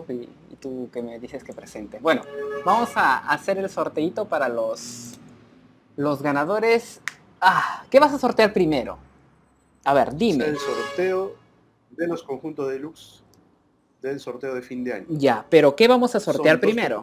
y tú que me dices que presente. Bueno, vamos a hacer el sorteito para los ganadores. ¿Qué vas a sortear primero? A ver, dime. Es el sorteo de los conjuntos deluxe del sorteo de fin de año. Ya, pero ¿qué vamos a sortear primero?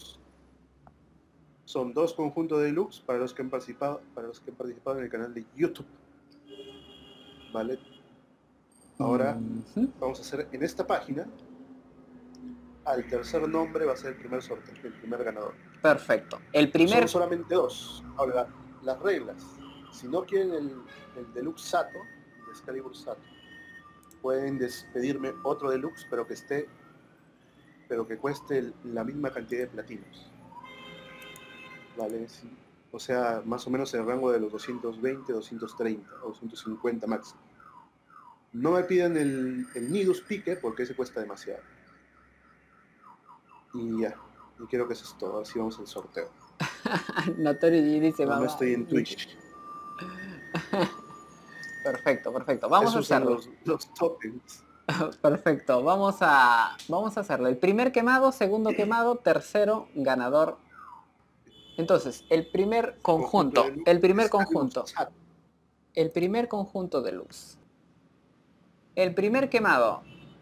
Son 2 conjuntos deluxe para los que han participado, en el canal de YouTube. ¿Vale? Ahora vamos a hacer en esta página, al tercer nombre va a ser el primer sorteo, el primer ganador. Perfecto. Son solamente 2. Ahora, las reglas. Si no quieren el Deluxe Sato, el Excalibur Sato, pueden pedirme otro Deluxe, pero que cueste la misma cantidad de platinos. ¿Vale? Sí. O sea, más o menos en el rango de los 220, 230 o 250 máximo. No me piden el Nidus Pique porque ese cuesta demasiado. Y ya, y creo que eso es todo. Así vamos al sorteo. Notorio dice, no estoy en Twitch. Perfecto. Vamos a hacerlo. Los tokens. Perfecto, vamos a hacerlo. El primer quemado, segundo quemado, tercero ganador. Entonces, el primer conjunto de luz. El primer quemado.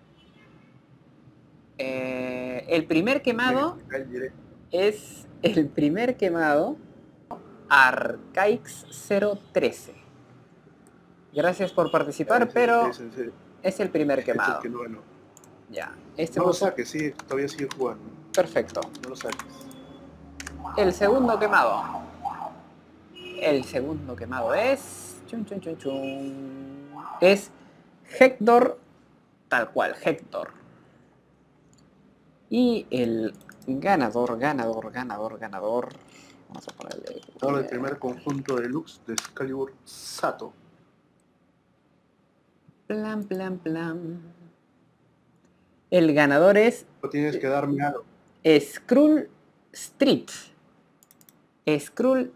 El primer quemado es el primer quemado Arcaix 013. Gracias por participar, pero es el primer quemado. Que no ganó. Ya. No lo saques, sí, todavía sigue jugando. Perfecto. No lo saques. El segundo quemado. El segundo quemado es... Es Hector, tal cual, Hector. Y el ganador. Vamos a ponerle... Ahora el primer conjunto deluxe de Excalibur Sato. Plan. El ganador es... No tienes que darme algo. Skrull Street. Skrull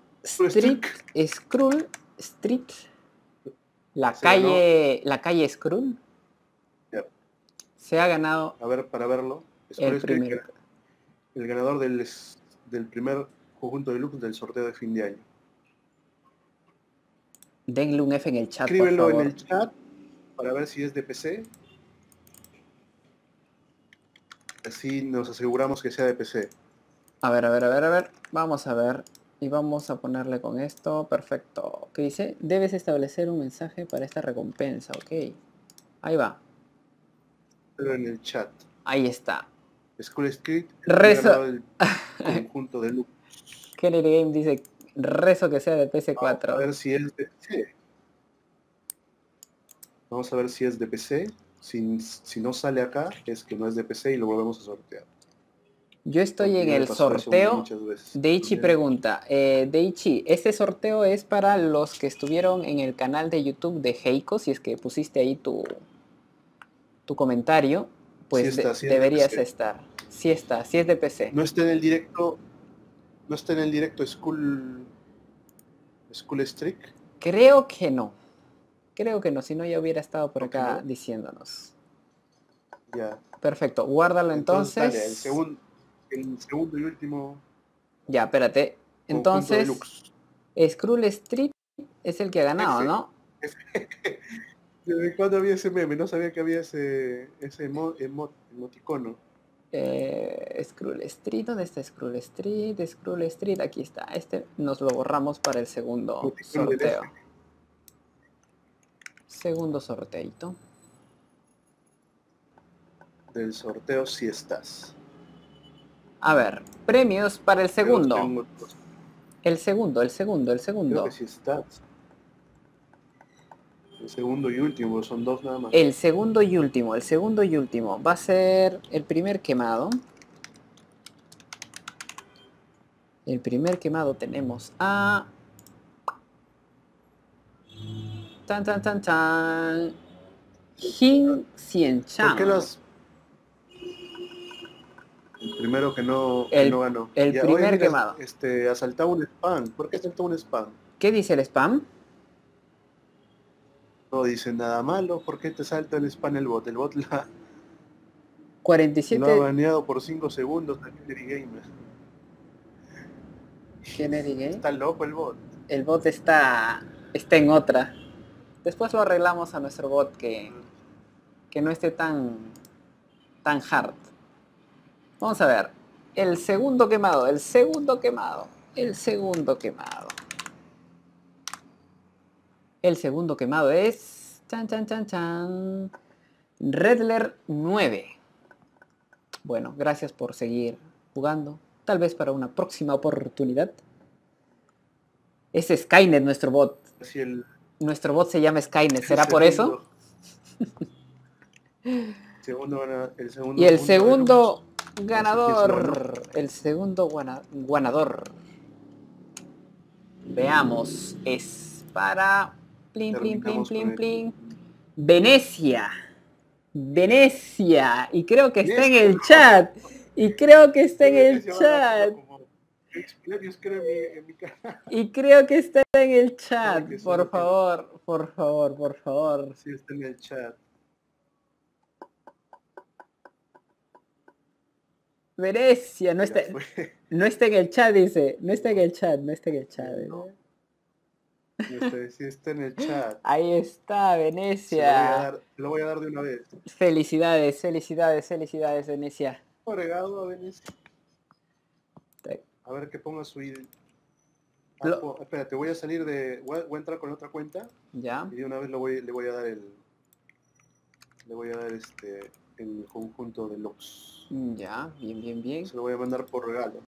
Street. La calle Skrull. Yep. Se ha ganado. A ver, para verlo. El ganador del primer conjunto deluxe del sorteo de fin de año. Denle un F en el chat. Escríbelo por favor. En el chat para ver si es de PC. Así nos aseguramos que sea de PC. A ver. Vamos a ver. Y vamos a ponerle con esto. Perfecto. ¿Qué dice? Debes establecer un mensaje para esta recompensa. Ok. Ahí va. Pero en el chat. Ahí está. Skull Street. Rezo. El conjunto de Luke. Kennedy Game dice, rezo que sea de PC4. A ver si es de PC. Vamos a ver si es de PC. Si no sale acá, es que no es de PC y lo volvemos a sortear. Yo estoy en el sorteo. Deichi pregunta, Deichi, ¿este sorteo es para los que estuvieron en el canal de YouTube de Heiko? Si es que pusiste ahí tu comentario, pues sí deberías estar. Sí está, sí es de PC. No está en el directo. ¿No está en el directo Skull Streak? Creo que no, si no ya hubiera estado por acá diciéndonos. Ya. Perfecto, guárdalo entonces. Dale, el segundo y último. Ya, espérate. Entonces, Skrull Street es el que ha ganado, ¿no? ¿Desde cuándo había ese meme? No sabía que había ese emoticono. Skrull Street, ¿dónde está Skrull Street? Skrull Street, aquí está. Este nos lo borramos para el segundo sorteo. Segundo sorteito. Del sorteo si estás. A ver, premios para el segundo. El segundo. Creo que si estás. El segundo y último, son 2 nada más. El segundo y último va a ser el primer quemado. El primer quemado tenemos a... Tan. Jin Xianchan. ¿Por qué el primero que no ganó? El primer quemado. Asaltaba un spam. ¿Por qué asaltaba un spam? ¿Qué dice el spam? No dice nada malo. ¿Por qué te salta el spam el bot? El bot 47. Lo ha baneado por 5 segundos a Kennedy Gamer. Kennedy Gamer. Está loco el bot. El bot está en otra. Después lo arreglamos a nuestro bot que no esté tan hard. Vamos a ver. El segundo quemado. El segundo quemado es... Chan. Redler 9. Bueno, gracias por seguir jugando. Tal vez para una próxima oportunidad. Es Skynet nuestro bot. Nuestro bot se llama Skynet. ¿Será por eso? El y el segundo ganador. El segundo ganador. Veamos. Es para... Plin. Venecia. Y creo que está en el chat. Y creo que está en el chat. Por favor. Sí, está en el chat. Venecia, no está en el chat, dice. No está en el chat. No. Sí está en el chat. Ahí está, Venecia. Te lo voy a dar de una vez. Felicidades, Venecia. Regado a Venecia. A ver que ponga su ID. Espérate, voy a salir de... Voy a entrar con otra cuenta. Ya. Y de una vez le voy a dar el conjunto de logs. Ya, bien. Se lo voy a mandar por regalo.